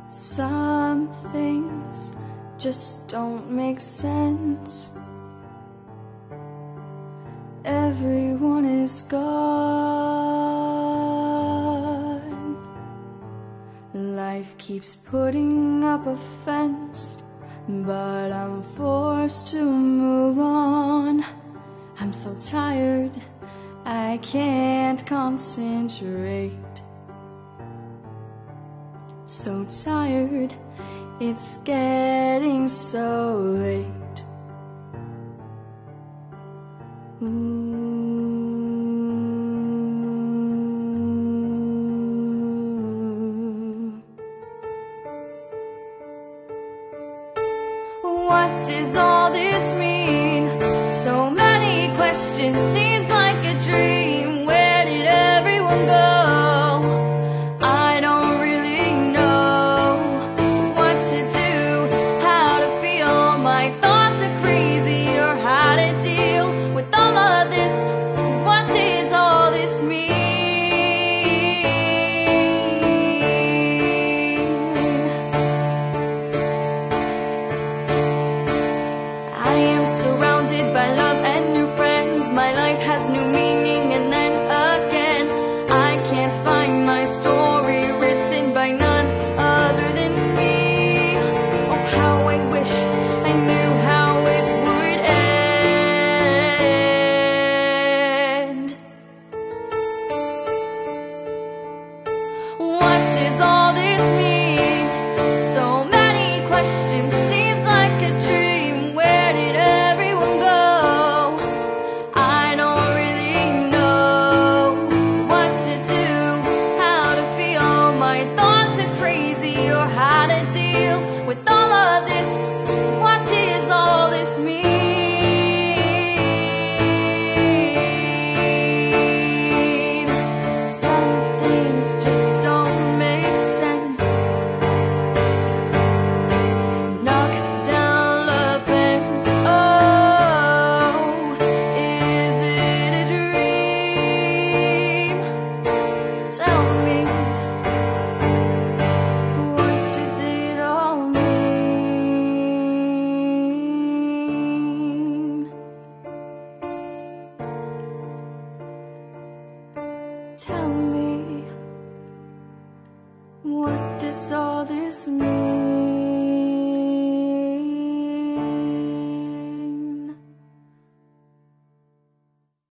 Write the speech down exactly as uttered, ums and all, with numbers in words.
Some things just don't make sense. Everyone is gone. Life keeps putting up a fence, but I'm forced to move on. I'm so tired, I can't concentrate. So tired, it's getting so late. Ooh. What does all this mean? So many questions, seems like a dream. Where did everyone go? I don't really know what to do, how to feel. My thoughts are crazy, or how to deal with all of this. What does all this mean? I am surrounded by love and new friends. My life has new meaning, and then again I can't find my story written by none other than me. Oh, how I wish I knew how it would end. What does all this mean? So many questions, seems like a dream. Where did everyone go? I don't really know what to do, how to feel. My thoughts are crazy, or how to deal with all of this. What does all this mean? Some things just don't make sense. Knock down love fence. Oh, is it a dream? Tell me, what does it all mean? Tell me.